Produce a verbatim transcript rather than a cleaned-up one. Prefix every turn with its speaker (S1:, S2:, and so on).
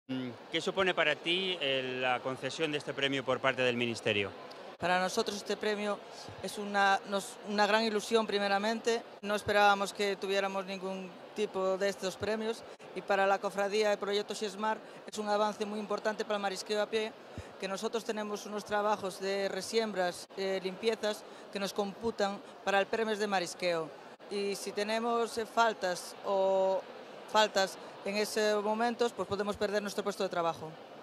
S1: Mm, ¿Qué supone para ti eh, la concesión de este premio por parte del Ministerio?
S2: Para nosotros este premio es una, nos- una gran ilusión primeramente. No esperábamos que tuviéramos ningún tipo de estos premios y para la cofradía el proyecto Xesmar es un avance muy importante para el marisqueo a pie, que nosotros tenemos unos trabajos de resiembras, eh, limpiezas que nos computan para el premio de marisqueo. Y si tenemos eh, faltas o faltas en esos momentos, pues podemos perder nuestro puesto de trabajo.